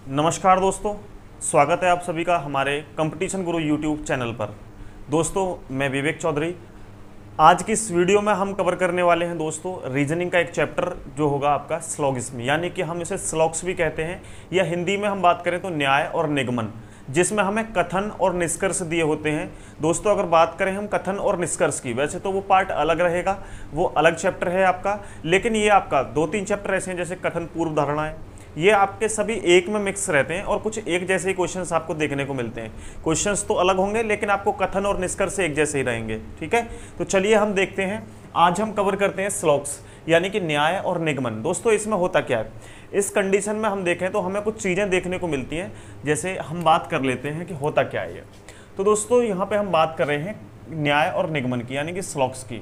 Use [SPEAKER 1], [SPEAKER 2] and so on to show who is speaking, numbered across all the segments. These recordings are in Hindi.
[SPEAKER 1] नमस्कार दोस्तों, स्वागत है आप सभी का हमारे कंपटीशन गुरु यूट्यूब चैनल पर। दोस्तों, मैं विवेक चौधरी। आज की इस वीडियो में हम कवर करने वाले हैं दोस्तों रीजनिंग का एक चैप्टर जो होगा आपका स्लॉगिज्म, यानी कि हम इसे स्लॉग्स भी कहते हैं, या हिंदी में हम बात करें तो न्याय और निगमन, जिसमें हमें कथन और निष्कर्ष दिए होते हैं। दोस्तों, अगर बात करें हम कथन और निष्कर्ष की, वैसे तो वो पार्ट अलग रहेगा, वो अलग चैप्टर है आपका, लेकिन ये आपका 2-3 चैप्टर ऐसे हैं जैसे कथन पूर्व धारणाएं, ये आपके सभी एक में मिक्स रहते हैं और कुछ एक जैसे ही क्वेश्चंस आपको देखने को मिलते हैं। क्वेश्चंस तो अलग होंगे लेकिन आपको कथन और निष्कर्ष एक जैसे ही रहेंगे। ठीक है, तो चलिए हम देखते हैं। आज हम कवर करते हैं स्लॉग्स, यानी कि न्याय और निगमन। दोस्तों, इसमें होता क्या है, इस कंडीशन में हम देखें तो हमें कुछ चीज़ें देखने को मिलती हैं। जैसे हम बात कर लेते हैं कि होता क्या है ये। तो दोस्तों, यहाँ पे हम बात कर रहे हैं न्याय और निगमन की, यानी कि स्लॉग्स की।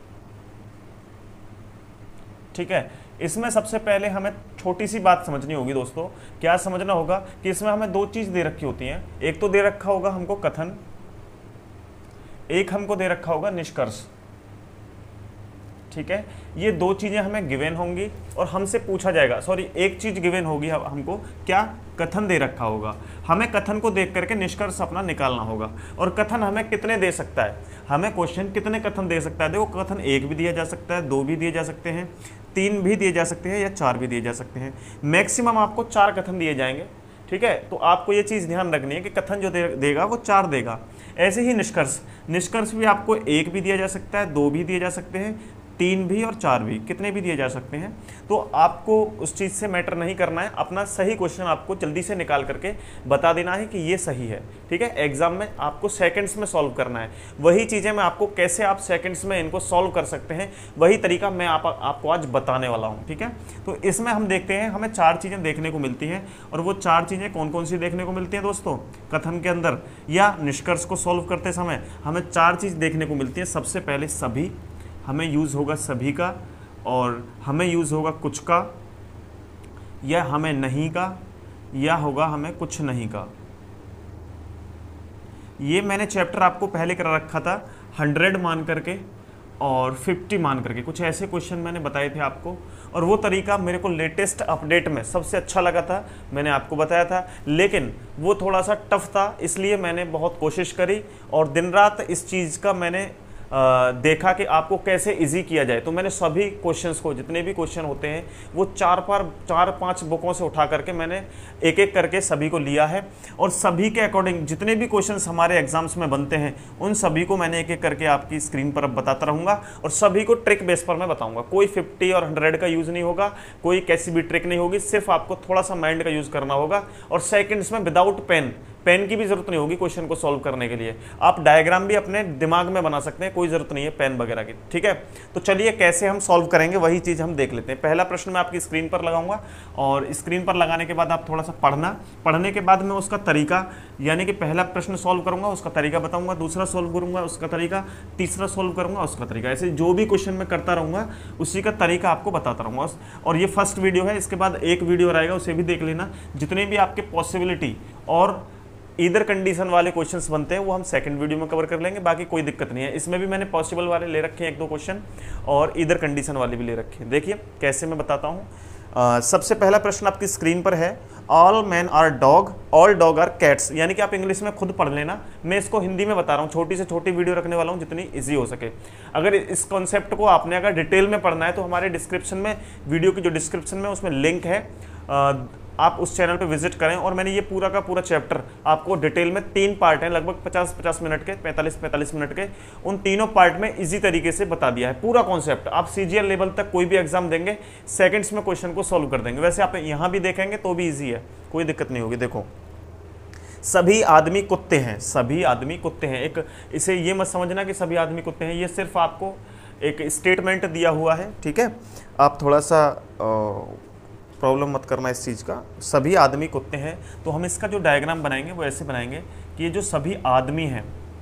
[SPEAKER 1] ठीक है, इसमें सबसे पहले हमें छोटी सी बात समझनी होगी दोस्तों। क्या समझना होगा कि इसमें हमें 2 चीज दे रखी होती हैं। एक तो दे रखा होगा हमको कथन, एक हमको दे रखा होगा निष्कर्ष। ठीक है, ये 2 चीजें हमें गिवन होंगी और हमसे पूछा जाएगा, सॉरी एक चीज गिवन होगी हमको, क्या, कथन दे रखा होगा। हमें कथन को देख करके निष्कर्ष अपना निकालना होगा। और कथन हमें कितने दे सकता है, हमें क्वेश्चन कितने कथन दे सकता है। देखो, कथन 1 भी दिया जा सकता है, 2 भी दिए जा सकते हैं, 3 भी दिए जा सकते हैं, या 4 भी दिए जा सकते हैं। मैक्सिमम आपको 4 कथन दिए जाएंगे। ठीक है, तो आपको ये चीज़ ध्यान रखनी है कि कथन जो देगा वो 4 देगा। ऐसे ही निष्कर्ष भी आपको 1 भी दिया जा सकता है, 2 भी दिए जा सकते हैं, 3 भी और 4 भी, कितने भी दिए जा सकते हैं। तो आपको उस चीज़ से मैटर नहीं करना है, अपना सही क्वेश्चन आपको जल्दी से निकाल करके बता देना है कि ये सही है। ठीक है, एग्जाम में आपको सेकंड्स में सॉल्व करना है। वही चीज़ें मैं आपको कैसे आप सेकंड्स में इनको सॉल्व कर सकते हैं, वही तरीका मैं आपको आज बताने वाला हूँ। ठीक है, तो इसमें हम देखते हैं, हमें 4 चीज़ें देखने को मिलती हैं। और वो 4 चीज़ें कौन कौन सी देखने को मिलती हैं दोस्तों कथन के अंदर, या निष्कर्ष को सॉल्व करते समय हमें 4 चीज़ देखने को मिलती हैं। सबसे पहले सभी, हमें यूज़ होगा सभी का, और हमें यूज़ होगा कुछ का, या हमें नहीं का, या होगा हमें कुछ नहीं का। ये मैंने चैप्टर आपको पहले करा रखा था 100 मान करके और 50 मान करके, कुछ ऐसे क्वेश्चन मैंने बताए थे आपको। और वो तरीका मेरे को लेटेस्ट अपडेट में सबसे अच्छा लगा था, मैंने आपको बताया था, लेकिन वो थोड़ा सा टफ था, इसलिए मैंने बहुत कोशिश करी और दिन रात इस चीज़ का मैंने देखा कि आपको कैसे इजी किया जाए। तो मैंने सभी क्वेश्चंस को, जितने भी क्वेश्चन होते हैं वो 4-5 बुकों से उठा करके मैंने एक एक करके सभी को लिया है। और सभी के अकॉर्डिंग जितने भी क्वेश्चंस हमारे एग्जाम्स में बनते हैं उन सभी को मैंने एक एक करके आपकी स्क्रीन पर अब बताता रहूँगा, और सभी को ट्रिक बेस पर मैं बताऊँगा। कोई 50 और 100 का यूज़ नहीं होगा, कोई कैसी भी ट्रिक नहीं होगी, सिर्फ आपको थोड़ा सा माइंड का यूज़ करना होगा। और सेकेंड्स में विदाउट पेन की भी जरूरत नहीं होगी क्वेश्चन को सॉल्व करने के लिए। आप डायग्राम भी अपने दिमाग में बना सकते हैं, कोई जरूरत नहीं है पेन वगैरह की। ठीक है, तो चलिए कैसे हम सॉल्व करेंगे वही चीज़ हम देख लेते हैं। पहला प्रश्न मैं आपकी स्क्रीन पर लगाऊंगा, और स्क्रीन पर लगाने के बाद आप थोड़ा सा पढ़ने के बाद मैं उसका तरीका, यानी कि पहला प्रश्न सॉल्व करूंगा उसका तरीका बताऊंगा, दूसरा सॉल्व करूंगा उसका तरीका, तीसरा सॉल्व करूंगा उसका तरीका। ऐसे जो भी क्वेश्चन मैं करता रहूंगा उसी का तरीका आपको बताता रहूंगा। और ये फर्स्ट वीडियो है, इसके बाद एक वीडियो रहेगा, उसे भी देख लेना। जितने भी आपके पॉसिबिलिटी और इधर कंडीशन वाले क्वेश्चंस बनते हैं वो हम सेकंड वीडियो में कवर कर लेंगे, बाकी कोई दिक्कत नहीं है। इसमें भी मैंने पॉसिबल वाले ले रखे हैं 1-2 क्वेश्चन, और इधर कंडीशन वाले भी ले रखे हैं। देखिए कैसे मैं बताता हूँ। सबसे पहला प्रश्न आपकी स्क्रीन पर है, all man are dog, all dog are cats. यानी कि आप इंग्लिश में खुद पढ़ लेना, मैं इसको हिंदी में बता रहा हूँ, छोटी से छोटी वीडियो रखने वाला हूँ जितनी ईजी हो सके। अगर इस कॉन्सेप्ट को आपने अगर डिटेल में पढ़ना है तो हमारे डिस्क्रिप्शन में, वीडियो की जो डिस्क्रिप्शन में उसमें लिंक है, आप उस चैनल पे विजिट करें। और मैंने ये पूरा का पूरा चैप्टर आपको डिटेल में 3 पार्ट हैं, लगभग 50-50 मिनट के, 45-45 मिनट के, उन तीनों पार्ट में इजी तरीके से बता दिया है पूरा कॉन्सेप्ट। आप सीजीएल लेवल तक कोई भी एग्जाम देंगे, सेकंड्स में क्वेश्चन को सॉल्व कर देंगे। वैसे आप यहाँ भी देखेंगे तो भी ईजी है, कोई दिक्कत नहीं होगी। देखो, सभी आदमी कुत्ते हैं, सभी आदमी कुत्ते हैं। एक इसे ये मत समझना कि सभी आदमी कुत्ते हैं, ये सिर्फ आपको एक स्टेटमेंट दिया हुआ है। ठीक है, आप थोड़ा सा प्रॉब्लम मत करना इस चीज़ का। सभी आदमी कुत्ते हैं, तो हम इसका जो डायग्राम बनाएंगे वो ऐसे बनाएंगे कि ये जो सभी आदमी हैं,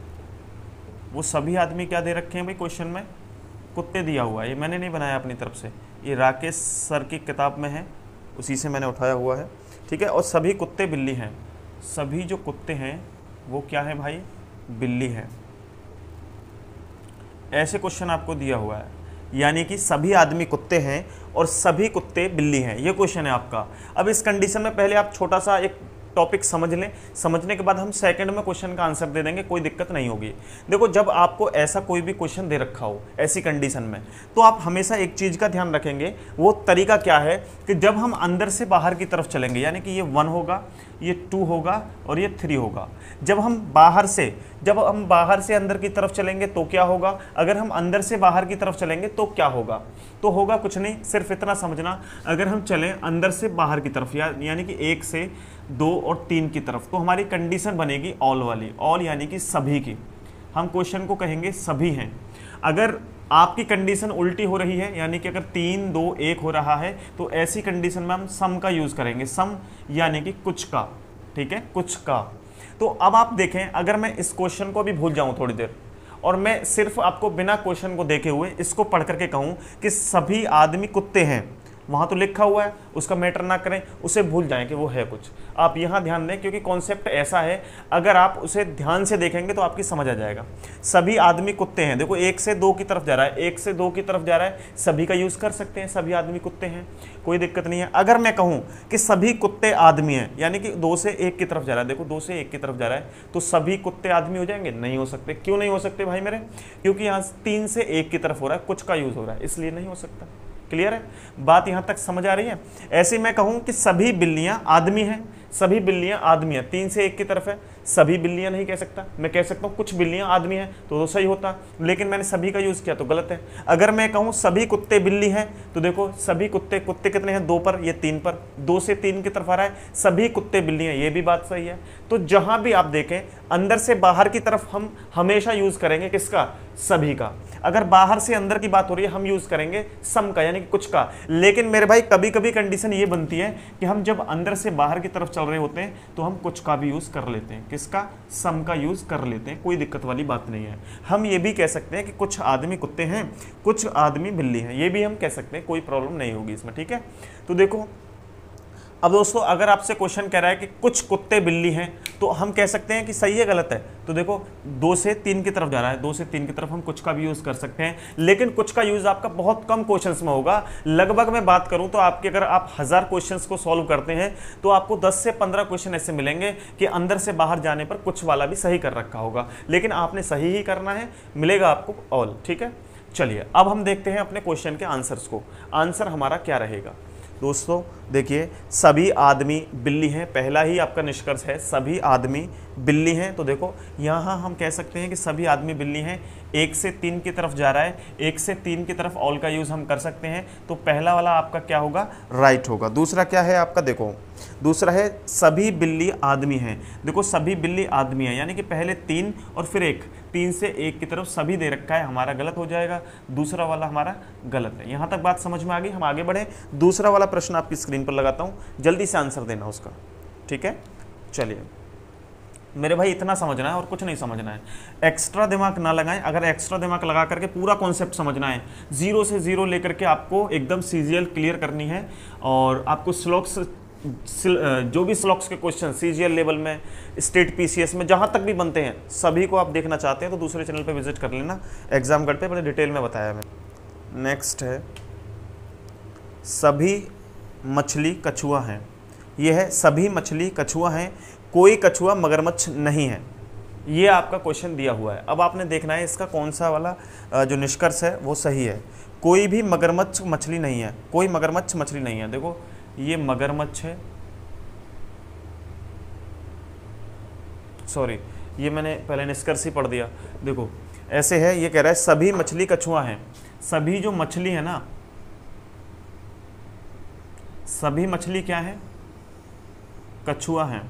[SPEAKER 1] वो सभी आदमी क्या दे रखे हैं भाई क्वेश्चन में, कुत्ते दिया हुआ है। ये मैंने नहीं बनाया अपनी तरफ से, ये राकेश सर की किताब में है, उसी से मैंने उठाया हुआ है। ठीक है, और सभी कुत्ते बिल्ली हैं, सभी जो कुत्ते हैं वो क्या है भाई, बिल्ली है। ऐसे क्वेश्चन आपको दिया हुआ है। यानी कि सभी आदमी कुत्ते हैं और सभी कुत्ते बिल्ली हैं, ये क्वेश्चन है आपका। अब इस कंडीशन में पहले आप छोटा सा एक टॉपिक समझ लें, समझने के बाद हम सेकंड में क्वेश्चन का आंसर दे देंगे, कोई दिक्कत नहीं होगी। देखो, जब आपको ऐसा कोई भी क्वेश्चन दे रखा हो ऐसी कंडीशन में, तो आप हमेशा एक चीज़ का ध्यान रखेंगे, वो तरीका क्या है कि जब हम अंदर से बाहर की तरफ चलेंगे, यानी कि ये 1 होगा, ये 2 होगा और ये 3 होगा। जब हम बाहर से अंदर की तरफ चलेंगे तो क्या होगा, अगर हम अंदर से बाहर की तरफ चलेंगे तो क्या होगा, तो होगा कुछ नहीं, सिर्फ इतना समझना, अगर हम चलें अंदर से बाहर की तरफ यानी कि 1 से 2 और 3 की तरफ, तो हमारी कंडीशन बनेगी ऑल वाली, ऑल यानी कि सभी की। हम क्वेश्चन को कहेंगे सभी हैं। अगर आपकी कंडीशन उल्टी हो रही है, यानी कि अगर 3, 2, 1 हो रहा है, तो ऐसी कंडीशन में हम सम का यूज़ करेंगे, सम यानी कि कुछ का, ठीक है, कुछ का। तो अब आप देखें, अगर मैं इस क्वेश्चन को भी भूल जाऊं थोड़ी देर और मैं सिर्फ आपको बिना क्वेश्चन को देखे हुए इसको पढ़ करके कहूं कि सभी आदमी कुत्ते हैं, वहां तो लिखा हुआ है, उसका मैटर ना करें, उसे भूल जाएं कि वो है कुछ। आप यहां ध्यान दें, क्योंकि कॉन्सेप्ट ऐसा है, अगर आप उसे ध्यान से देखेंगे तो आपकी समझ आ जाएगा। सभी आदमी कुत्ते हैं, देखो 1 से 2 की तरफ जा रहा है, 1 से 2 की तरफ जा रहा है, सभी का यूज़ कर सकते हैं, सभी आदमी कुत्ते हैं, कोई दिक्कत नहीं है। अगर मैं कहूँ कि सभी कुत्ते आदमी हैं, यानी कि 2 से 1 की तरफ जा रहा है, देखो 2 से 1 की तरफ जा रहा है, तो सभी कुत्ते आदमी हो जाएंगे? नहीं हो सकते। क्यों नहीं हो सकते भाई मेरे? क्योंकि यहाँ 3 से 1 की तरफ हो रहा है, कुछ का यूज़ हो रहा है, इसलिए नहीं हो सकता। क्लियर है बात? यहां तक समझ आ रही है? ऐसे मैं कहूं कि सभी बिल्लियां आदमी हैं, सभी बिल्लियां आदमी हैं, 3 से 1 की तरफ है, सभी बिल्लियां नहीं कह सकता, मैं कह सकता हूं कुछ बिल्लियां आदमी हैं तो सही होता, लेकिन मैंने सभी का यूज किया तो गलत है। अगर मैं कहूं सभी कुत्ते बिल्ली हैं, तो देखो सभी कुत्ते कितने हैं? 2 पर, ये 3 पर, 2 से 3 की तरफ आ रहा है, सभी कुत्ते बिल्ली हैं, ये भी बात सही है। तो जहां भी आप देखें अंदर से बाहर की तरफ हम हमेशा यूज करेंगे किसका? सभी का। अगर बाहर से अंदर की बात हो रही है हम यूज करेंगे सम का, यानी कि कुछ का। लेकिन मेरे भाई कभी कभी कंडीशन ये बनती है कि हम जब अंदर से बाहर की तरफ चल रहे होते हैं तो हम कुछ का भी यूज कर लेते हैं, किसका? सम का यूज कर लेते हैं, कोई दिक्कत वाली बात नहीं है। हम ये भी कह सकते हैं कि कुछ आदमी कुत्ते हैं, कुछ आदमी बिल्ली हैं, ये भी हम कह सकते हैं, कोई प्रॉब्लम नहीं होगी इसमें, ठीक है। तो देखो अब दोस्तों, अगर आपसे क्वेश्चन कह रहा है कि कुछ कुत्ते बिल्ली हैं, तो हम कह सकते हैं कि सही है गलत है? तो देखो 2 से 3 की तरफ जा रहा है, 2 से 3 की तरफ हम कुछ का भी यूज कर सकते हैं, लेकिन कुछ का यूज आपका बहुत कम क्वेश्चंस में होगा। लगभग मैं बात करूं तो आपके, अगर आप 1000 क्वेश्चंस को सॉल्व करते हैं तो आपको 10 से 15 क्वेश्चन ऐसे मिलेंगे कि अंदर से बाहर जाने पर कुछ वाला भी सही कर रखा होगा, लेकिन आपने सही ही करना है, मिलेगा आपको ऑल, ठीक है। चलिए अब हम देखते हैं अपने क्वेश्चन के आंसर्स को। आंसर हमारा क्या रहेगा दोस्तों? देखिए सभी आदमी बिल्ली हैं, पहला ही आपका निष्कर्ष है, सभी आदमी बिल्ली हैं। तो देखो यहाँ हम कह सकते हैं कि सभी आदमी बिल्ली हैं, 1 से 3 की तरफ जा रहा है, 1 से 3 की तरफ ऑल का यूज़ हम कर सकते हैं, तो पहला वाला आपका क्या होगा? राइट होगा। दूसरा क्या है आपका? देखो दूसरा है सभी बिल्ली आदमी हैं। देखो सभी बिल्ली आदमी हैं, यानी कि पहले 3 और फिर 1, 3 से 1 की तरफ सभी दे रखा है, हमारा गलत हो जाएगा, दूसरा वाला हमारा गलत है। यहाँ तक बात समझ में आ गई? हम आगे बढ़े, दूसरा वाला प्रश्न आपकी स्क्रीन पर लगाता हूँ, जल्दी से आंसर देना उसका, ठीक है। चलिए मेरे भाई इतना समझना है और कुछ नहीं समझना है, एक्स्ट्रा दिमाग ना लगाएं। अगर एक्स्ट्रा दिमाग लगा करके पूरा कॉन्सेप्ट समझना है, 0 से 0 लेकर के आपको एकदम सीजीएल क्लियर करनी है, और आपको स्लॉक्स, जो भी स्लॉक्स के क्वेश्चन सीजीएल लेवल में, स्टेट पीसीएस में, जहाँ तक भी बनते हैं, सभी को आप देखना चाहते हैं तो दूसरे चैनल पे विजिट कर लेना, एग्जाम गढ़ पे बड़े डिटेल में बताया मैं। नेक्स्ट है सभी मछली कछुआ हैं। ये है सभी मछली कछुआ हैं, कोई कछुआ मगरमच्छ नहीं है, ये आपका क्वेश्चन दिया हुआ है। अब आपने देखना है इसका कौन सा वाला जो निष्कर्ष है वो सही है। कोई भी मगरमच्छ मछली नहीं है, कोई मगरमच्छ मछली नहीं है। देखो ये मगरमच्छ है, सॉरी ये मैंने पहले निष्कर्ष ही पढ़ दिया। देखो ऐसे है, ये कह रहा है सभी मछली कछुआ हैं, सभी जो मछली है ना, सभी मछली क्या है? कछुआ हैं,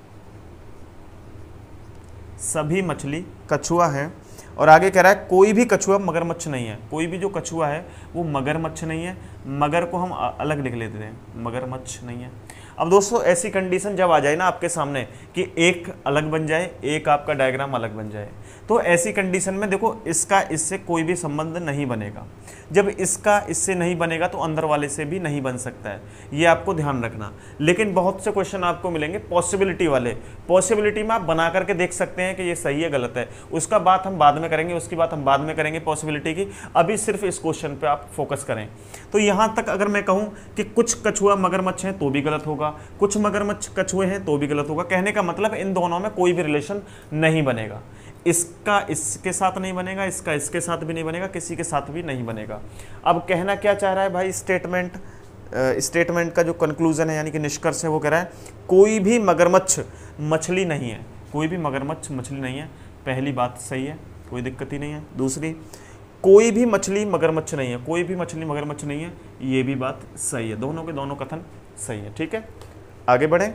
[SPEAKER 1] सभी मछली कछुआ हैं। और आगे कह रहा है कोई भी कछुआ मगरमच्छ नहीं है, कोई भी जो कछुआ है वो मगरमच्छ नहीं है, मगर को हम अलग लिख लेते हैं, मगरमच्छ नहीं है। अब दोस्तों ऐसी कंडीशन जब आ जाए ना आपके सामने कि एक अलग बन जाए, एक आपका डायग्राम अलग बन जाए, तो ऐसी कंडीशन में देखो इसका इससे कोई भी संबंध नहीं बनेगा। जब इसका इससे नहीं बनेगा तो अंदर वाले से भी नहीं बन सकता है, ये आपको ध्यान रखना। लेकिन बहुत से क्वेश्चन आपको मिलेंगे पॉसिबिलिटी वाले, पॉसिबिलिटी में आप बना करके देख सकते हैं कि ये सही है गलत है, उसका बात हम बाद में करेंगे, उसकी बात हम बाद में करेंगे पॉसिबिलिटी की। अभी सिर्फ इस क्वेश्चन पे आप फोकस करें। तो यहाँ तक अगर मैं कहूँ कि कुछ कछुआ मगरमच्छ हैं तो भी गलत होगा, कुछ मगरमच्छ कछुए हैं तो भी गलत होगा, कहने का मतलब इन दोनों में कोई भी रिलेशन नहीं बनेगा। इसका इसके साथ नहीं बनेगा, इसका इसके साथ भी नहीं बनेगा, किसी के साथ भी नहीं बनेगा। अब कहना क्या चाह रहा है भाई स्टेटमेंट का जो कंक्लूजन है यानी कि निष्कर्ष है वो कह रहा है कोई भी मगरमच्छ मछली नहीं है, कोई भी मगरमच्छ मछली नहीं है। पहली बात सही है, कोई दिक्कत ही नहीं है। दूसरी, कोई भी मछली मगरमच्छ नहीं है, कोई भी मछली मगरमच्छ नहीं है, ये भी बात सही है। दोनों के दोनों कथन सही है। ठीक है, आगे बढ़े।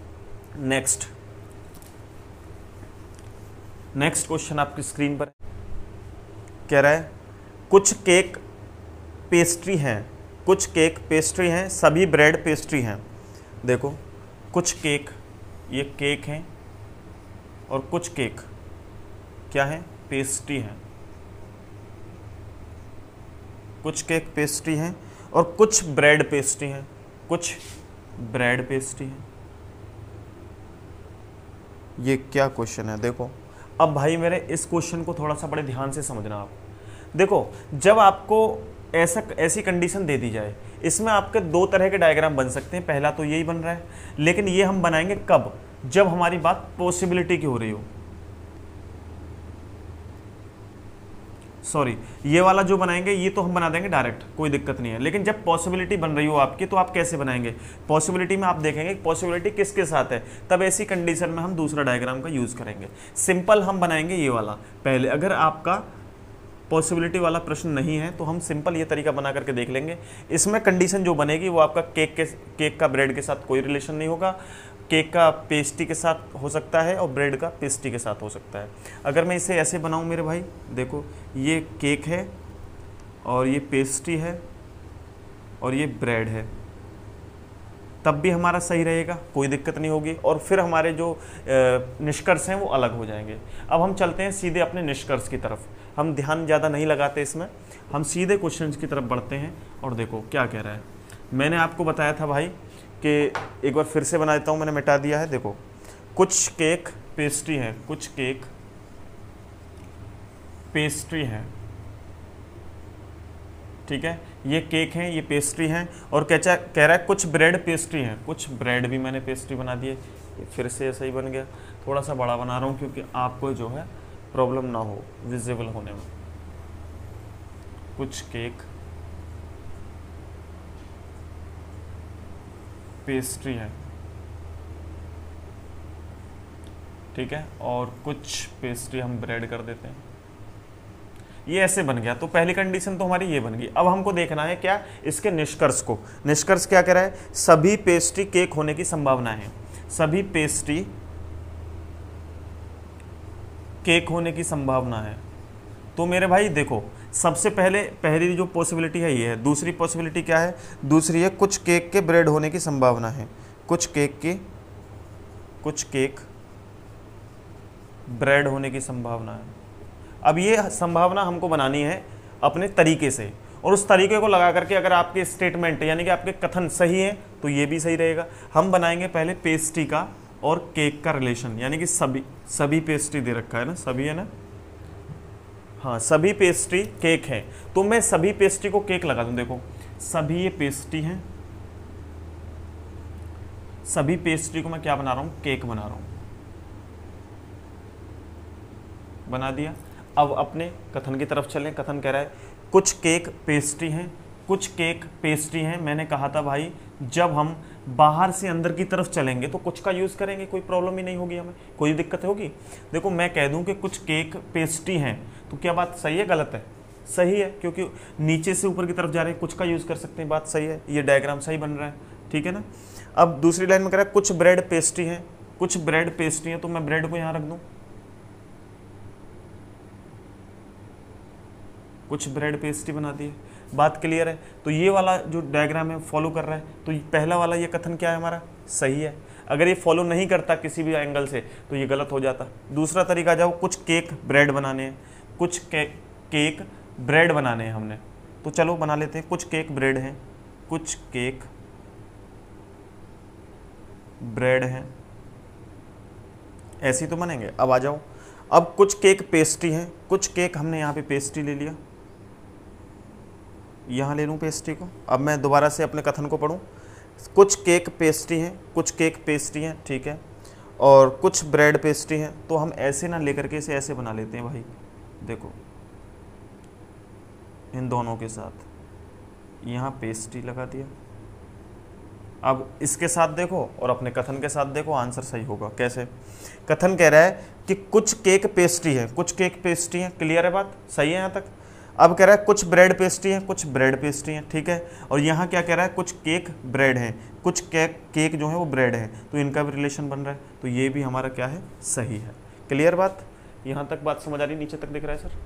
[SPEAKER 1] नेक्स्ट क्वेश्चन आपकी स्क्रीन पर कह रहा है कुछ केक पेस्ट्री हैं, कुछ केक पेस्ट्री हैं, सभी ब्रेड पेस्ट्री हैं। देखो कुछ केक, ये केक हैं, और कुछ केक क्या है, पेस्ट्री हैं। कुछ केक पेस्ट्री हैं और कुछ ब्रेड पेस्ट्री हैं, कुछ ब्रेड पेस्ट्री हैं। ये क्या क्वेश्चन है देखो। अब भाई मेरे इस क्वेश्चन को थोड़ा सा बड़े ध्यान से समझना आप। देखो जब आपको ऐसी कंडीशन दे दी जाए, इसमें आपके दो तरह के डायग्राम बन सकते हैं। पहला तो यही बन रहा है, लेकिन ये हम बनाएंगे कब, जब हमारी बात पॉसिबिलिटी की हो रही हो। सॉरी, ये वाला जो बनाएंगे ये तो हम बना देंगे डायरेक्ट, कोई दिक्कत नहीं है। लेकिन जब पॉसिबिलिटी बन रही हो आपकी तो आप कैसे बनाएंगे, पॉसिबिलिटी में आप देखेंगे पॉसिबिलिटी किसके साथ है, तब ऐसी कंडीशन में हम दूसरा डायग्राम का यूज़ करेंगे। सिंपल हम बनाएंगे ये वाला पहले। अगर आपका पॉसिबिलिटी वाला प्रश्न नहीं है तो हम सिंपल ये तरीका बना करके देख लेंगे। इसमें कंडीशन जो बनेगी वो आपका केक का ब्रेड के साथ कोई रिलेशन नहीं होगा, केक का पेस्ट्री के साथ हो सकता है और ब्रेड का पेस्ट्री के साथ हो सकता है। अगर मैं इसे ऐसे बनाऊं मेरे भाई, देखो ये केक है और ये पेस्ट्री है और ये ब्रेड है, तब भी हमारा सही रहेगा, कोई दिक्कत नहीं होगी। और फिर हमारे जो निष्कर्ष हैं वो अलग हो जाएंगे। अब हम चलते हैं सीधे अपने निष्कर्ष की तरफ, हम ध्यान ज़्यादा नहीं लगाते इसमें, हम सीधे क्वेश्चंस की तरफ बढ़ते हैं। और देखो क्या कह रहा है, मैंने आपको बताया था भाई कि एक बार फिर से बना देता हूँ, मैंने मिटा दिया है। देखो कुछ केक पेस्ट्री हैं, कुछ केक पेस्ट्री हैं, ठीक है, ये केक हैं, ये पेस्ट्री हैं। और कह रहा है कुछ ब्रेड पेस्ट्री हैं, कुछ ब्रेड भी मैंने पेस्ट्री बना दिए, फिर से ऐसा ही बन गया। थोड़ा सा बड़ा बना रहा हूँ क्योंकि आपको जो है प्रॉब्लम ना हो विजिबल होने में। कुछ केक पेस्ट्री है, ठीक है, और कुछ पेस्ट्री हम ब्रेड कर देते हैं। ये ऐसे बन गया। तो पहली कंडीशन तो हमारी ये बन गई। अब हमको देखना है क्या, इसके निष्कर्ष को। निष्कर्ष क्या कह रहा है, सभी पेस्ट्री केक होने की संभावना है, सभी पेस्ट्री केक होने की संभावना है। तो मेरे भाई देखो सबसे पहली जो पॉसिबिलिटी है ये है। दूसरी पॉसिबिलिटी क्या है, दूसरी है कुछ केक के ब्रेड होने की संभावना है, कुछ केक ब्रेड होने की संभावना है। अब ये संभावना हमको बनानी है अपने तरीके से, और उस तरीके को लगा करके अगर आपके स्टेटमेंट यानी कि आपके कथन सही है तो ये भी सही रहेगा। हम बनाएंगे पहले पेस्ट्री का और केक का रिलेशन, यानी कि सभी पेस्ट्री दे रखा है ना, सभी है ना, हाँ सभी पेस्ट्री केक है। तो मैं सभी पेस्ट्री को केक लगा दूं। देखो सभी ये पेस्ट्री हैं, सभी पेस्ट्री को मैं क्या बना रहा हूं, केक बना रहा हूं, बना दिया। अब अपने कथन की तरफ चलें। कथन कह रहा है कुछ केक पेस्ट्री हैं, कुछ केक पेस्ट्री हैं। मैंने कहा था भाई जब हम बाहर से अंदर की तरफ चलेंगे तो कुछ का यूज़ करेंगे, कोई प्रॉब्लम ही नहीं होगी, हमें कोई दिक्कत होगी। देखो मैं कह दूं कि कुछ केक पेस्ट्री हैं, तो क्या बात सही है गलत है, सही है, क्योंकि नीचे से ऊपर की तरफ जा रहे हैं, कुछ का यूज़ कर सकते हैं, बात सही है, ये डायग्राम सही बन रहा है, ठीक है ना। अब दूसरी लाइन में कह रहा है कुछ ब्रेड पेस्ट्री हैं, कुछ ब्रेड पेस्ट्री हैं, तो मैं ब्रेड को यहाँ रख दूँ, कुछ ब्रेड पेस्ट्री बना दी, बात क्लियर है। तो ये वाला जो डायग्राम है फॉलो कर रहा है, तो पहला वाला ये कथन क्या है हमारा, सही है। अगर ये फॉलो नहीं करता किसी भी एंगल से तो ये गलत हो जाता। दूसरा तरीका जाओ, कुछ केक ब्रेड बनाने हैं, कुछ केक ब्रेड बनाने हैं हमने, तो चलो बना लेते हैं। कुछ केक ब्रेड हैं, कुछ केक ब्रेड हैं, ऐसे ही तो बनेंगे। अब आ जाओ, अब कुछ केक पेस्ट्री हैं, कुछ केक हमने यहाँ पे पेस्ट्री ले लिया, यहाँ ले लूँ पेस्ट्री को। अब मैं दोबारा से अपने कथन को पढ़ूँ, कुछ केक पेस्ट्री हैं, कुछ केक पेस्ट्री हैं, ठीक है, और कुछ ब्रेड पेस्ट्री हैं। तो हम ऐसे ना लेकर के इसे ऐसे बना लेते हैं भाई, देखो इन दोनों के साथ यहाँ पेस्ट्री लगा दिया। अब इसके साथ देखो और अपने कथन के साथ देखो, आंसर सही होगा। कैसे? कथन कह रहा है कि कुछ केक पेस्ट्री है, कुछ केक पेस्ट्री है, क्लियर है बात, सही है यहाँ तक। अब कह रहा है कुछ ब्रेड पेस्ट्री है, कुछ ब्रेड पेस्ट्री है, ठीक है, और यहाँ क्या कह रहा है, कुछ केक ब्रेड है, कुछ केक जो है वो ब्रेड है, तो इनका भी रिलेशन बन रहा है, तो ये भी हमारा क्या है, सही है। क्लियर बात, यहाँ तक बात समझ आ रही, नीचे तक दिख रहा है सर?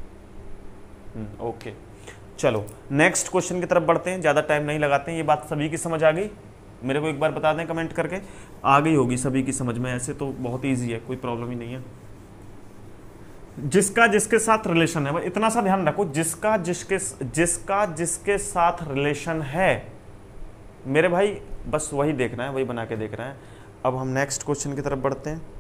[SPEAKER 1] ओके, चलो नेक्स्ट क्वेश्चन की तरफ बढ़ते हैं, ज़्यादा टाइम नहीं लगाते हैं। ये बात सभी की समझ आ गई? मेरे को एक बार बता दें कमेंट करके, आ गई होगी सभी की समझ में, ऐसे तो बहुत ईजी है, कोई प्रॉब्लम ही नहीं है। जिसका जिसके साथ रिलेशन है, इतना सा ध्यान रखो, जिसका जिसके साथ रिलेशन है मेरे भाई, बस वही देखना है, वही बना के देखना है। अब हम नेक्स्ट क्वेश्चन की तरफ बढ़ते हैं।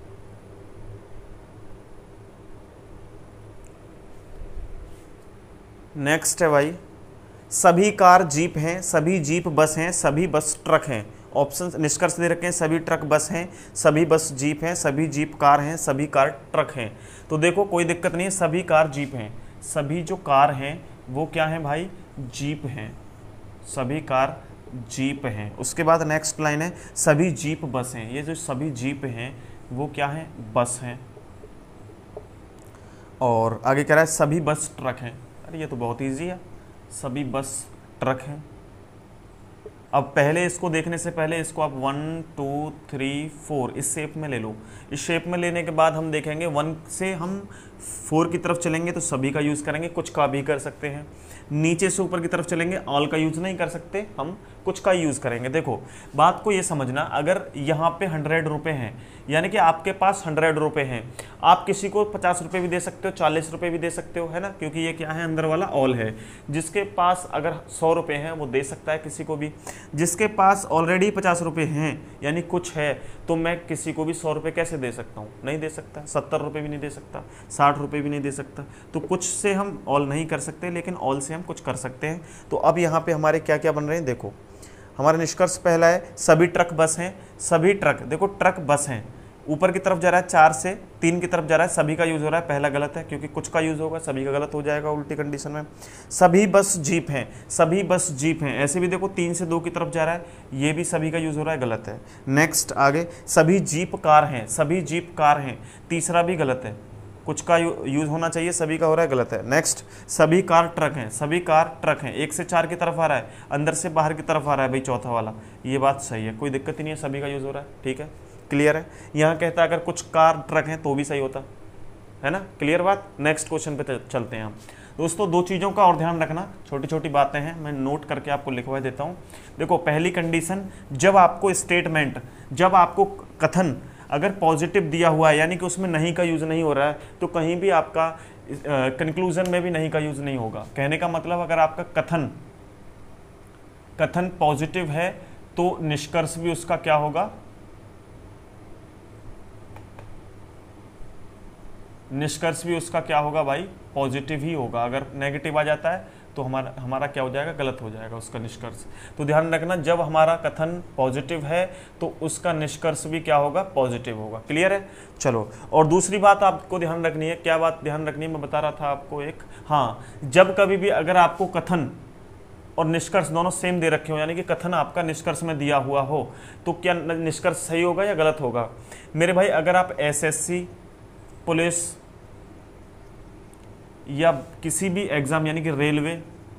[SPEAKER 1] नेक्स्ट है भाई, सभी कार जीप हैं, सभी जीप बस हैं, सभी बस ट्रक हैं। ऑप्शन निष्कर्ष दे रखे हैं, सभी ट्रक बस हैं, सभी बस जीप हैं, सभी जीप कार हैं, सभी कार ट्रक हैं। तो देखो कोई दिक्कत नहीं है, सभी कार जीप हैं, सभी जो कार हैं वो क्या हैं भाई, जीप हैं, सभी कार जीप हैं। उसके बाद नेक्स्ट लाइन है, सभी जीप बस हैं। ये जो सभी जीप हैं वो क्या हैं, बस हैं। और आगे कह रहा है सभी बस ट्रक हैं। अरे ये तो बहुत ईजी है, सभी बस ट्रक हैं। अब पहले इसको देखने से पहले इसको आप 1 2 3 4 इस शेप में ले लो। इस शेप में लेने के बाद हम देखेंगे 1 से हम 4 की तरफ चलेंगे तो सभी का यूज़ करेंगे, कुछ का भी कर सकते हैं। नीचे से ऊपर की तरफ चलेंगे, ऑल का यूज़ नहीं कर सकते, हम कुछ का यूज़ करेंगे। देखो बात को ये समझना, अगर यहाँ पे 100 रुपये हैं, यानी कि आपके पास 100 रुपये हैं, आप किसी को 50 रुपये भी दे सकते हो, 40 रुपये भी दे सकते हो, है ना, क्योंकि ये क्या है, अंदर वाला ऑल है। जिसके पास अगर 100 रुपये हैं वो दे सकता है किसी को भी। जिसके पास ऑलरेडी 50 रुपये हैं यानी कुछ है, तो मैं किसी को भी 100 रुपये कैसे दे सकता हूँ, नहीं दे सकता। 70 रुपये भी नहीं दे सकता, 60 रुपये भी नहीं दे सकता। तो कुछ से हम ऑल नहीं कर सकते, लेकिन ऑल से हम कुछ कर सकते हैं। तो अब यहाँ पे हमारे क्या क्या बन रहे हैं, देखो हमारा निष्कर्ष पहला है, सभी ट्रक बस हैं, सभी ट्रक, देखो ट्रक बस हैं, ऊपर की तरफ जा रहा है, 4 से 3 की तरफ जा रहा है, सभी का यूज़ हो रहा है, पहला गलत है क्योंकि कुछ का यूज़ होगा, सभी का गलत हो जाएगा उल्टी कंडीशन में। सभी बस जीप हैं, सभी बस जीप हैं, ऐसे भी देखो 3 से 2 की तरफ जा रहा है, ये भी सभी का यूज़ हो रहा है, गलत है। नेक्स्ट आगे, सभी जीप कार हैं, सभी जीप कार हैं, तीसरा भी गलत है, कुछ का यूज़ होना चाहिए, सभी का हो रहा है, गलत है। नेक्स्ट, सभी कार ट्रक हैं, सभी कार ट्रक हैं, 1 से 4 की तरफ आ रहा है, अंदर से बाहर की तरफ आ रहा है भाई चौथा वाला, ये बात सही है, कोई दिक्कत ही नहीं है, सभी का यूज़ हो रहा है, ठीक है, क्लियर है। यहाँ कहता है अगर कुछ कार ट्रक हैं तो भी सही होता है ना, क्लियर बात। नेक्स्ट क्वेश्चन पे चलते हैं हम दोस्तों। 2 चीज़ों का और ध्यान रखना, छोटी छोटी बातें हैं, मैं नोट करके आपको लिखवा देता हूँ। देखो पहली कंडीशन, जब आपको स्टेटमेंट, जब आपको कथन अगर पॉजिटिव दिया हुआ है यानी कि उसमें नहीं का यूज़ नहीं हो रहा है, तो कहीं भी आपका कंक्लूजन में भी नहीं का यूज़ नहीं होगा। कहने का मतलब अगर आपका कथन पॉजिटिव है तो निष्कर्ष भी उसका क्या होगा, निष्कर्ष भी उसका क्या होगा भाई, पॉजिटिव ही होगा। अगर नेगेटिव आ जाता है तो हमारा क्या हो जाएगा, गलत हो जाएगा उसका निष्कर्ष। तो ध्यान रखना, जब हमारा कथन पॉजिटिव है तो उसका निष्कर्ष भी क्या होगा, पॉजिटिव होगा, क्लियर है। चलो, और दूसरी बात आपको ध्यान रखनी है, क्या बात ध्यान रखनी है, मैं बता रहा था आपको एक, हाँ, जब कभी भी अगर आपको कथन और निष्कर्ष दोनों सेम दे रखे हो, यानी कि कथन आपका निष्कर्ष में दिया हुआ हो, तो क्या निष्कर्ष सही होगा या गलत होगा। मेरे भाई अगर आप SSC, पुलिस या किसी भी एग्ज़ाम यानी कि रेलवे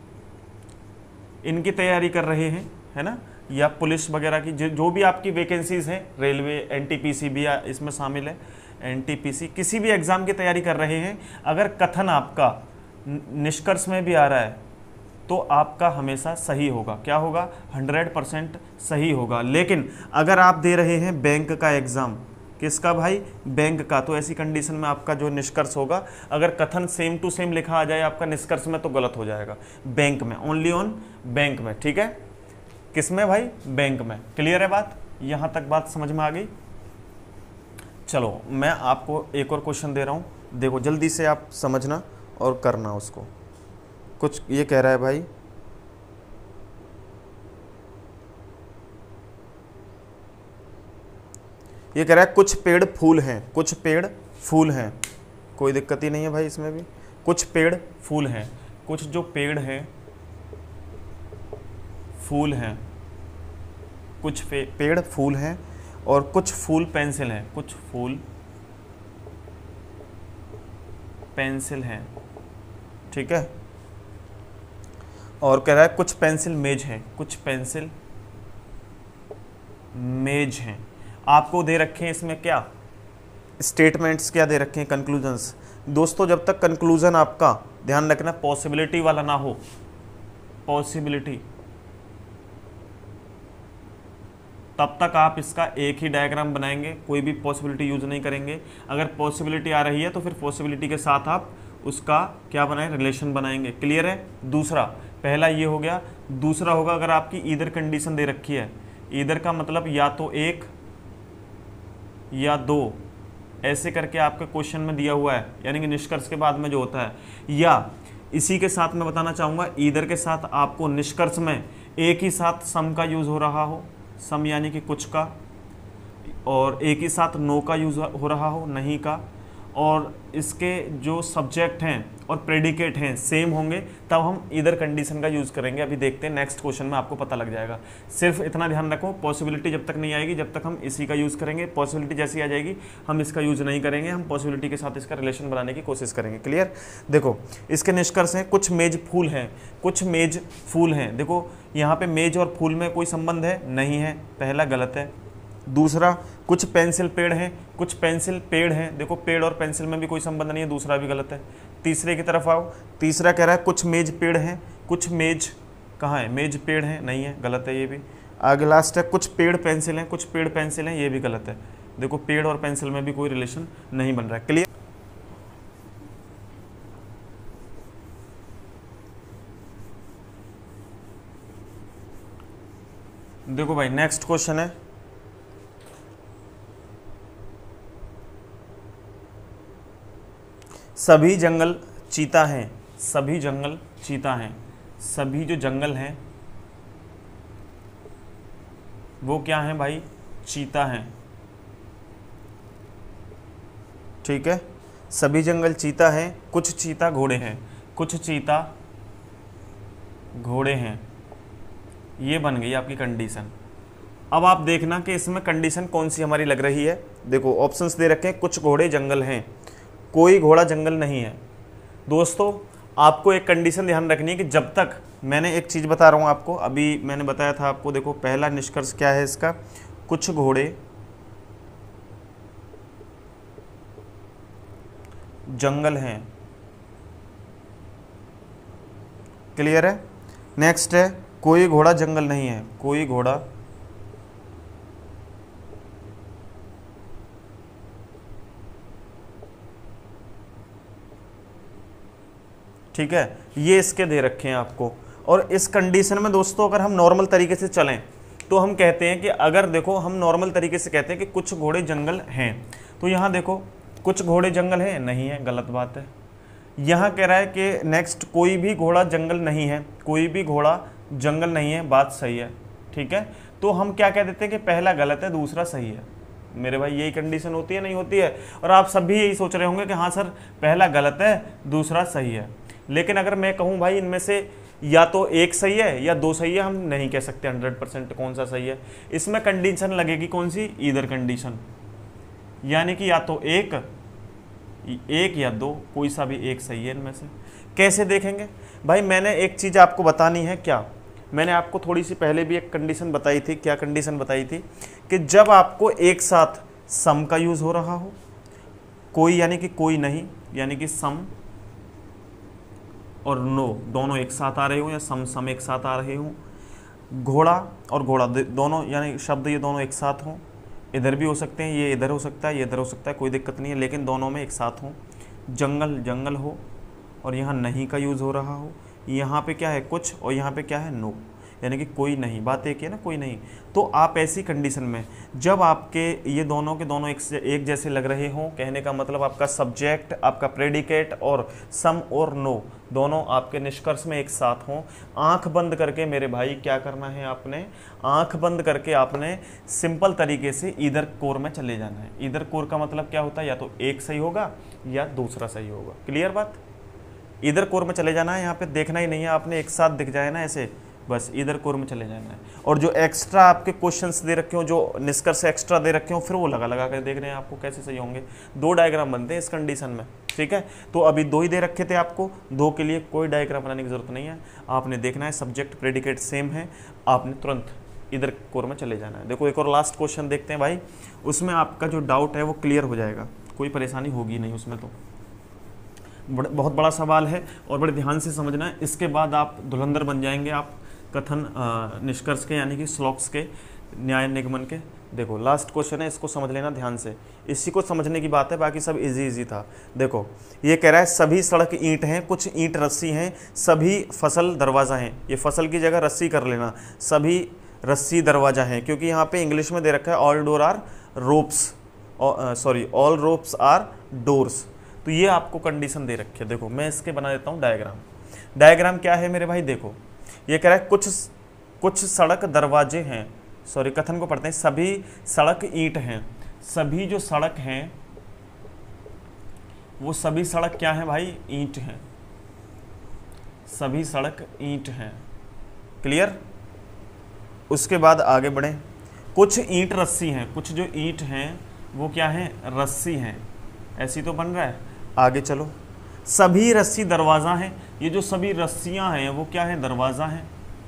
[SPEAKER 1] इनकी तैयारी कर रहे हैं, है ना, या पुलिस वगैरह की जो भी आपकी वैकेंसीज़ हैं, रेलवे, NTPC भी इसमें शामिल है, NTPC, किसी भी एग्ज़ाम की तैयारी कर रहे हैं, अगर कथन आपका निष्कर्ष में भी आ रहा है तो आपका हमेशा सही होगा। क्या होगा? 100% सही होगा। लेकिन अगर आप दे रहे हैं बैंक का एग्ज़ाम, किसका भाई? बैंक का, तो ऐसी कंडीशन में आपका जो निष्कर्ष होगा, अगर कथन सेम टू सेम लिखा आ जाए आपका निष्कर्ष में, तो गलत हो जाएगा। बैंक में, ओनली ऑन बैंक में, ठीक है? किस में भाई? बैंक में। क्लियर है बात? यहाँ तक बात समझ में आ गई? चलो मैं आपको एक और क्वेश्चन दे रहा हूँ, देखो जल्दी से आप समझना और करना उसको। कुछ ये कह रहा है भाई, ये कह रहा है कुछ पेड़ फूल हैं, कुछ पेड़ फूल हैं, कोई दिक्कत ही नहीं है भाई इसमें भी। कुछ पेड़ फूल हैं, कुछ जो पेड़ हैं फूल हैं, कुछ पेड़ फूल हैं और कुछ फूल पेंसिल हैं, कुछ फूल पेंसिल हैं, ठीक है? और कह रहा है कुछ पेंसिल मेज हैं, कुछ पेंसिल मेज हैं। आपको दे रखे हैं इसमें क्या स्टेटमेंट्स, क्या दे रखे हैं? कंक्लूजन्स। दोस्तों जब तक कंक्लूजन आपका, ध्यान रखना, पॉसिबिलिटी वाला ना हो, पॉसिबिलिटी, तब तक आप इसका एक ही डायग्राम बनाएंगे, कोई भी पॉसिबिलिटी यूज नहीं करेंगे। अगर पॉसिबिलिटी आ रही है तो फिर पॉसिबिलिटी के साथ आप उसका क्या बनाएं? रिलेशन बनाएंगे। क्लियर है? दूसरा, पहला ये हो गया। दूसरा होगा अगर आपकी ईदर कंडीशन दे रखी है, ईदर का मतलब या तो एक या दो, ऐसे करके आपके क्वेश्चन में दिया हुआ है, यानी कि निष्कर्ष के बाद में जो होता है, या इसी के साथ मैं बताना चाहूँगा ईदर के साथ आपको निष्कर्ष में एक ही साथ सम का यूज़ हो रहा हो, सम यानी कि कुछ का, और एक ही साथ नो का यूज़ हो रहा हो, नहीं का, और इसके जो सब्जेक्ट हैं और प्रेडिकेट हैं सेम होंगे, तब हम इधर कंडीशन का यूज़ करेंगे। अभी देखते हैं नेक्स्ट क्वेश्चन में, आपको पता लग जाएगा। सिर्फ इतना ध्यान रखो, पॉसिबिलिटी जब तक नहीं आएगी जब तक हम इसी का यूज़ करेंगे, पॉसिबिलिटी जैसी आ जाएगी हम इसका यूज़ नहीं करेंगे, हम पॉसिबिलिटी के साथ इसका रिलेशन बनाने की कोशिश करेंगे। क्लियर? देखो इसके निष्कर्ष हैं, कुछ मेज फूल हैं, कुछ मेज फूल हैं। देखो यहाँ पे मेज और फूल में कोई संबंध है? नहीं है, पहला गलत है। दूसरा, कुछ पेंसिल पेड़ हैं, कुछ पेंसिल पेड़ हैं, देखो पेड़ और पेंसिल में भी कोई संबंध नहीं है, दूसरा भी गलत है। तीसरे की तरफ आओ, तीसरा कह रहा है कुछ मेज पेड़ हैं, कुछ मेज कहाँ है? मेज पेड़ हैं, नहीं है, गलत है ये भी। आगे लास्ट है कुछ पेड़ पेंसिल हैं, कुछ पेड़ पेंसिल हैं, ये भी गलत है। देखो पेड़ और पेंसिल में भी कोई रिलेशन नहीं बन रहा है। क्लियर? देखो भाई नेक्स्ट क्वेश्चन है, सभी जंगल चीता हैं, सभी जंगल चीता हैं, सभी जो जंगल हैं वो क्या हैं भाई? चीता हैं, ठीक है? सभी जंगल चीता हैं, कुछ चीता घोड़े हैं, कुछ चीता घोड़े हैं, ये बन गई आपकी कंडीशन। अब आप देखना कि इसमें कंडीशन कौन सी हमारी लग रही है। देखो ऑप्शंस दे रखे हैं, कुछ घोड़े जंगल हैं, कोई घोड़ा जंगल नहीं है। दोस्तों आपको एक कंडीशन ध्यान रखनी है कि जब तक, मैंने एक चीज़ बता रहा हूँ आपको, अभी मैंने बताया था आपको, देखो पहला निष्कर्ष क्या है इसका? कुछ घोड़े जंगल हैं। क्लियर है? नेक्स्ट है कोई घोड़ा जंगल नहीं है, कोई घोड़ा ठीक है, ये इसके दे रखे हैं आपको। और इस कंडीशन में दोस्तों अगर हम नॉर्मल तरीके से चलें तो हम कहते हैं कि अगर देखो हम नॉर्मल तरीके से कहते हैं कि कुछ घोड़े जंगल हैं, तो यहाँ देखो कुछ घोड़े जंगल हैं, नहीं है, गलत बात है। यहाँ कह रहा है कि नेक्स्ट कोई भी घोड़ा जंगल नहीं है, कोई भी घोड़ा जंगल नहीं है, बात सही है, ठीक है? तो हम क्या कह देते हैं कि पहला गलत है, दूसरा सही है। मेरे भाई यही कंडीशन होती है, नहीं होती है? और आप सब भी यही सोच रहे होंगे कि हाँ सर पहला गलत है दूसरा सही है। लेकिन अगर मैं कहूँ भाई इनमें से या तो एक सही है या दो सही है, हम नहीं कह सकते 100% कौन सा सही है। इसमें कंडीशन लगेगी कौन सी? ईदर कंडीशन, यानी कि या तो एक या दो, कोई सा भी एक सही है इनमें से। कैसे देखेंगे भाई? मैंने एक चीज़ आपको बतानी है। क्या? मैंने आपको थोड़ी सी पहले भी एक कंडीशन बताई थी। क्या कंडीशन बताई थी? कि जब आपको एक साथ सम का यूज़ हो रहा हो, कोई यानी कि कोई नहीं, यानी कि सम और नो दोनों एक साथ आ रहे हो या सम सम एक साथ आ रहे हो, घोड़ा और घोड़ा दोनों यानी शब्द ये दोनों एक साथ हों, इधर भी हो सकते हैं, ये इधर हो सकता है, ये इधर हो सकता है, कोई दिक्कत नहीं है, लेकिन दोनों में एक साथ हों। जंगल जंगल हो और यहाँ नहीं का यूज़ हो रहा हो, यहाँ पे क्या है कुछ और यहाँ पे क्या है नो, यानी कि कोई नहीं, बात एक है ना कोई नहीं। तो आप ऐसी कंडीशन में जब आपके ये दोनों के दोनों एक जैसे लग रहे हों, कहने का मतलब आपका सब्जेक्ट, आपका प्रेडिकेट और सम और नो दोनों आपके निष्कर्ष में एक साथ हों, आंख बंद करके मेरे भाई क्या करना है, आपने आंख बंद करके आपने सिंपल तरीके से ईदर कोर में चले जाना है। ईदर कोर का मतलब क्या होता है, या तो एक सही होगा या दूसरा सही होगा। क्लियर बात, ईदर कोर में चले जाना है, यहाँ पे देखना ही नहीं है आपने, एक साथ दिख जाए ना ऐसे, बस ईदर कोर में चले जाना है। और जो एक्स्ट्रा आपके क्वेश्चंस दे रखे हो, जो निष्कर्ष एक्स्ट्रा दे रखे हो, फिर वो लगा लगा कर देख रहे हैं आपको कैसे सही होंगे। 2 डायग्राम बनते हैं इस कंडीशन में, ठीक है। तो अभी 2 ही दे रखे थे आपको, 2 के लिए कोई डायग्राम बनाने की जरूरत नहीं है, आपने देखना है सब्जेक्ट प्रेडिकेट सेम है, आपने तुरंत ईदर कोर में चले जाना है। देखो एक और लास्ट क्वेश्चन देखते हैं भाई, उसमें आपका जो डाउट है वो क्लियर हो जाएगा, कोई परेशानी होगी नहीं उसमें। तो बहुत बड़ा सवाल है और बड़े ध्यान से समझना है, इसके बाद आप धुरंधर बन जाएंगे आप कथन निष्कर्ष के, यानी कि श्लोक्स के, न्याय निगमन के। देखो लास्ट क्वेश्चन है, इसको समझ लेना ध्यान से, इसी को समझने की बात है, बाकी सब इजी था। देखो ये कह रहा है सभी सड़क ईंट हैं, कुछ ईंट रस्सी हैं, सभी फसल दरवाज़ा हैं। ये फसल की जगह रस्सी कर लेना, सभी रस्सी दरवाज़ा हैं, क्योंकि यहाँ पे इंग्लिश में दे रखा है all door are ropes, sorry all ropes are doors. तो ये आपको कंडीशन दे रखी है। देखो मैं इसके बना देता हूँ डायग्राम। डायग्राम क्या है मेरे भाई, देखो ये कह रहा है कुछ सड़क दरवाजे हैं, सॉरी कथन को पढ़ते हैं, सभी सड़क ईंट हैं। सभी जो सड़क हैं वो सभी सड़क क्या है भाई, ईंट हैं, सभी सड़क ईंट हैं। क्लियर, उसके बाद आगे बढ़े, कुछ ईंट रस्सी हैं, कुछ जो ईंट हैं वो क्या है, रस्सी हैं, ऐसी तो बन रहा है। आगे चलो, सभी रस्सी दरवाज़ा हैं, ये जो सभी रस्सियां हैं वो क्या है, दरवाज़ा हैं।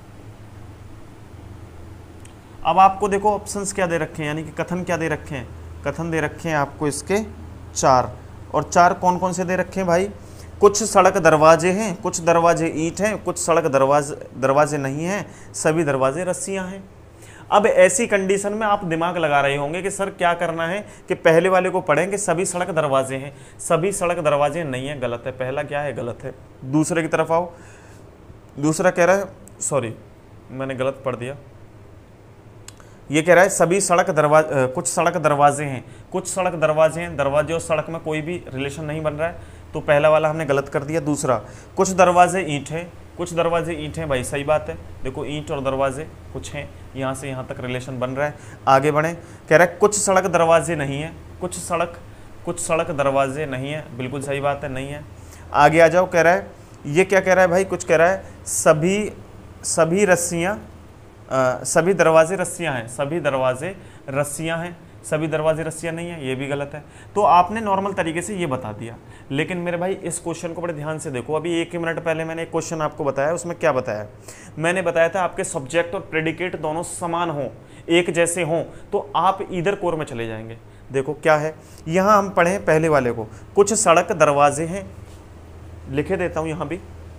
[SPEAKER 1] अब आपको देखो ऑप्शंस क्या दे रखे हैं, यानी कि कथन क्या दे रखे हैं, कथन दे रखे हैं आपको इसके 4, और 4 कौन कौन से दे रखे हैं भाई, कुछ सड़क दरवाजे हैं, कुछ दरवाजे ईंट हैं, कुछ सड़क दरवाजे नहीं हैं, सभी दरवाजे रस्सियां हैं। अब ऐसी कंडीशन में आप दिमाग लगा रहे होंगे कि सर क्या करना है, कि पहले वाले को पढ़ेंगे सभी सड़क दरवाजे हैं, सभी सड़क दरवाजे नहीं है, गलत है, पहला क्या है, गलत है। दूसरे की तरफ आओ, दूसरा कह रहा है, सॉरी मैंने गलत पढ़ दिया, ये कह रहा है सभी सड़क दरवाजे, कुछ सड़क दरवाजे हैं, कुछ सड़क दरवाजे हैं, दरवाजे और सड़क में कोई भी रिलेशन नहीं बन रहा है, तो पहला वाला हमने गलत कर दिया। दूसरा, कुछ दरवाजे ईंट हैं, कुछ दरवाजे ईंट हैं, भाई सही बात है, देखो ईंट और दरवाजे कुछ हैं, यहाँ से यहाँ तक रिलेशन बन रहा है। आगे बढ़े, कह रहा है कुछ सड़क दरवाजे नहीं है, कुछ सड़क दरवाजे नहीं है, बिल्कुल सही बात है, नहीं है। आगे आ जाओ, कह रहा है, ये क्या कह रहा है भाई, कुछ कह रहा है सभी रस्सियाँ, सभी दरवाजे रस्सियाँ हैं, सभी दरवाजे रस्सियाँ हैं, सभी दरवाजे रस्सियाँ नहीं है, ये भी गलत है। तो आपने नॉर्मल तरीके से ये बता दिया, लेकिन मेरे भाई इस क्वेश्चन को बड़े ध्यान से देखो। अभी 1 मिनट पहले मैंने एक क्वेश्चन आपको बताया, उसमें क्या बताया, मैंने बताया था आपके सब्जेक्ट और प्रेडिकेट दोनों समान हों, एक जैसे हों, तो आप ईदर कोर में चले जाएंगे। देखो क्या है, यहाँ हम पढ़ें पहले वाले को, कुछ सड़क दरवाजे हैं, लिखे देता हूँ यहाँ भी,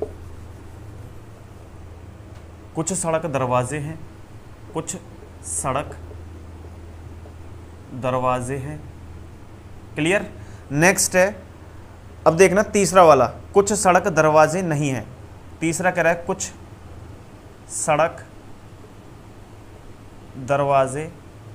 [SPEAKER 1] कुछ सड़क दरवाजे हैं, कुछ सड़क दरवाजे हैं। क्लियर, नेक्स्ट है, अब देखना तीसरा वाला, कुछ सड़क दरवाजे नहीं है। तीसरा कह रहा है कुछ सड़क दरवाजे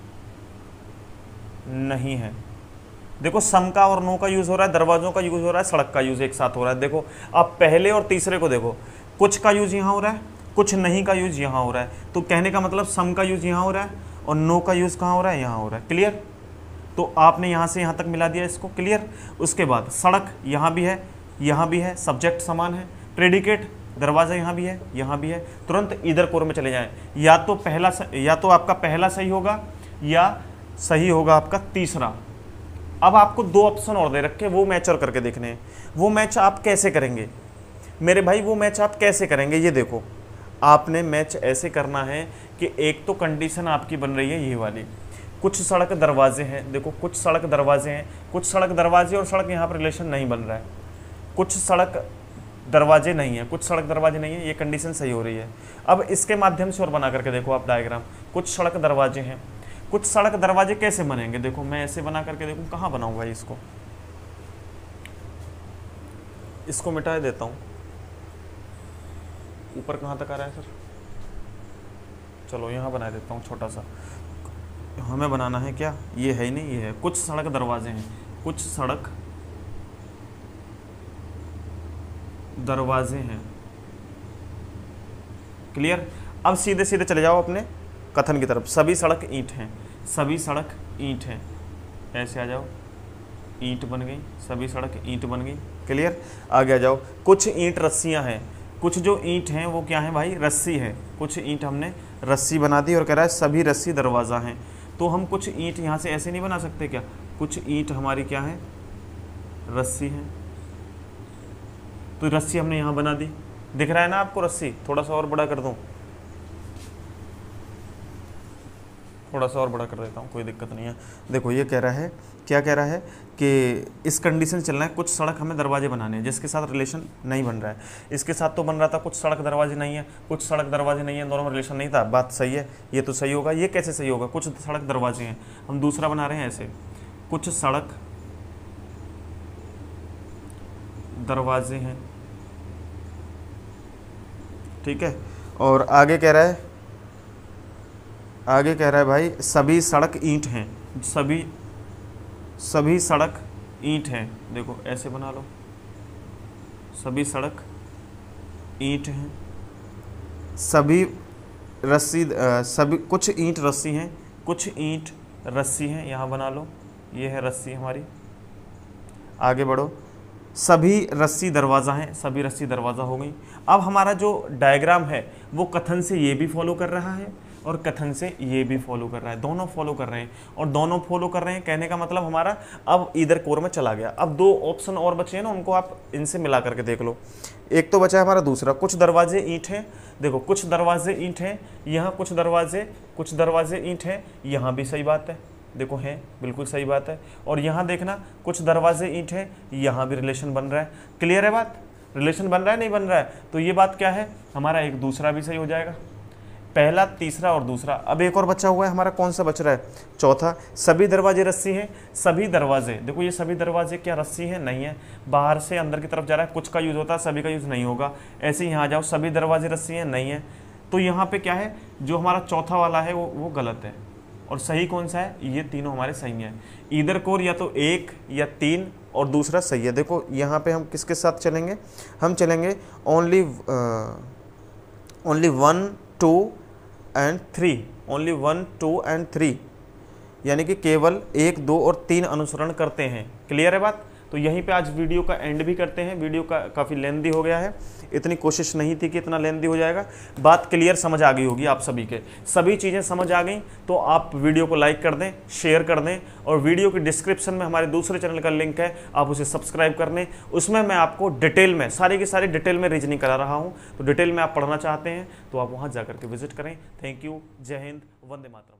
[SPEAKER 1] नहीं है। देखो सम का और नो का यूज हो रहा है, दरवाजों का यूज हो रहा है, सड़क का यूज एक साथ हो रहा है। देखो अब पहले और तीसरे को देखो, कुछ का यूज यहाँ हो रहा है, कुछ नहीं का यूज यहाँ हो रहा है, तो कहने का मतलब सम का यूज यहाँ हो रहा है और नो का यूज कहाँ हो रहा है, यहाँ हो रहा है। क्लियर, तो आपने यहाँ से यहाँ तक मिला दिया इसको। क्लियर, उसके बाद सड़क यहाँ भी है, यहाँ भी है, सब्जेक्ट समान है, प्रेडिकेट दरवाज़ा यहाँ भी है, यहाँ भी है, तुरंत ईदर कोर में चले जाएं। या तो आपका पहला सही होगा या सही होगा आपका तीसरा। अब आपको 2 ऑप्शन और दे रखे, वो मैच और करके देखने हैं। वो मैच आप कैसे करेंगे मेरे भाई, वो मैच आप कैसे करेंगे, ये देखो आपने मैच ऐसे करना है कि एक तो कंडीशन आपकी बन रही है ये वाली, कुछ सड़क दरवाजे हैं, देखो कुछ सड़क दरवाजे हैं, कुछ सड़क दरवाजे और सड़क यहाँ पर रिलेशन नहीं बन रहा है, कुछ सड़क दरवाजे नहीं है, कुछ सड़क दरवाजे नहीं है, ये कंडीशन सही हो रही है। अब इसके माध्यम से और बना करके देखो आप डायग्राम, कुछ सड़क दरवाजे हैं, कुछ सड़क दरवाजे कैसे बनेंगे, देखो मैं ऐसे बना करके देखूँ, कहाँ बनाऊँ भाई इसको मिटा देता हूँ। ऊपर कहाँ तक आ रहा है सर, चलो यहाँ बना देता हूँ छोटा सा। हमें बनाना है क्या, ये है ही नहीं, ये है कुछ सड़क दरवाजे हैं, कुछ सड़क दरवाजे हैं। क्लियर। अब सीधे सीधे चले जाओ अपने कथन की तरफ। सभी सड़क ईंट हैं, सभी सड़क ईंट हैं, ऐसे आ जाओ, ईंट बन गई, सभी सड़क ईंट बन गई। क्लियर। आगे आ जाओ, कुछ ईंट रस्सियां हैं, कुछ जो ईंट हैं वो क्या है भाई, रस्सी है। कुछ ईंट हमने रस्सी बना दी और कह रहा है सभी रस्सी दरवाज़ा हैं। तो हम कुछ ईंट यहाँ से ऐसे नहीं बना सकते क्या, कुछ ईंट हमारी क्या है, रस्सी है। तो रस्सी हमने यहाँ बना दी, दिख रहा है ना आपको रस्सी, थोड़ा सा और बड़ा कर दूँ, थोड़ा सा और बड़ा कर देता हूँ, कोई दिक्कत नहीं है। देखो ये कह रहा है, क्या कह रहा है कि इस कंडीशन चलना है, कुछ सड़क हमें दरवाजे बनाने हैं, जिसके साथ रिलेशन नहीं बन रहा है। इसके साथ तो बन रहा था, कुछ सड़क दरवाजे नहीं है, कुछ सड़क दरवाजे नहीं है, दोनों में रिलेशन नहीं था, बात सही है, ये तो सही होगा। ये कैसे सही होगा, कुछ सड़क दरवाजे हैं, हम दूसरा बना रहे हैं ऐसे, कुछ सड़क दरवाजे हैं, ठीक है। और आगे कह रहा है, आगे कह रहा है भाई सभी सड़क ईंट हैं, सभी सड़क ईंट हैं। देखो ऐसे बना लो, सभी सड़क ईंट हैं, सभी रस्सी, सभी कुछ ईंट रस्सी हैं, कुछ ईंट रस्सी हैं, यहाँ बना लो, ये है रस्सी हमारी। आगे बढ़ो, सभी रस्सी दरवाज़ा हैं, सभी रस्सी दरवाज़ा हो गई। अब हमारा जो डायग्राम है वो कथन से ये भी फॉलो कर रहा है और कथन से ये भी फॉलो कर रहा है, दोनों फॉलो कर रहे हैं। और दोनों फॉलो कर रहे हैं कहने का मतलब हमारा अब इधर कोर में चला गया। अब दो ऑप्शन और बचे हैं ना, उनको आप इनसे मिला करके देख लो। एक तो बचा है हमारा दूसरा, कुछ दरवाजे ईंट हैं, देखो कुछ दरवाजे ईंट हैं, यहाँ कुछ दरवाजे ईंट हैं, यहाँ भी सही बात है, देखो है बिल्कुल सही बात है। और यहाँ देखना कुछ दरवाजे ईंट हैं, यहाँ भी रिलेशन बन रहा है। क्लियर है बात, रिलेशन बन रहा है नहीं बन रहा है, तो ये बात क्या है हमारा, एक दूसरा भी सही हो जाएगा, पहला तीसरा और दूसरा। अब एक और बचा हुआ है हमारा, कौन सा बच रहा है, चौथा। सभी दरवाजे रस्सी हैं, सभी दरवाजे, देखो ये सभी दरवाजे क्या रस्सी है, नहीं है, बाहर से अंदर की तरफ जा रहा है, कुछ का यूज़ होता है, सभी का यूज़ नहीं होगा। ऐसे ही यहाँ आ जाओ, सभी दरवाजे रस्सी हैं, नहीं है, तो यहाँ पे क्या है, जो हमारा चौथा वाला है वो गलत है। और सही कौन सा है, ये तीनों हमारे सही हैं। ईदर कोर या तो 1 या 3 और दूसरा सही है। देखो यहाँ पे हम किसके साथ चलेंगे, हम चलेंगे ओनली 1, 2 एंड 3, ओनली 1, 2 एंड 3, यानी कि केवल 1, 2 और 3 अनुसरण करते हैं। क्लियर है बात। तो यहीं पे आज वीडियो का एंड भी करते हैं। वीडियो का काफ़ी लेंदी हो गया है, इतनी कोशिश नहीं थी कि इतना लेंदी हो जाएगा। बात क्लियर समझ आ गई होगी आप सभी के, सभी चीज़ें समझ आ गई तो आप वीडियो को लाइक कर दें, शेयर कर दें, और वीडियो की डिस्क्रिप्शन में हमारे दूसरे चैनल का लिंक है, आप उसे सब्सक्राइब कर लें। उसमें मैं आपको डिटेल में सारी की सारी डिटेल में रीजनिंग करा रहा हूँ, तो डिटेल में आप पढ़ना चाहते हैं तो आप वहाँ जा करके विजिट करें। थैंक यू, जय हिंद, वंदे मातरम।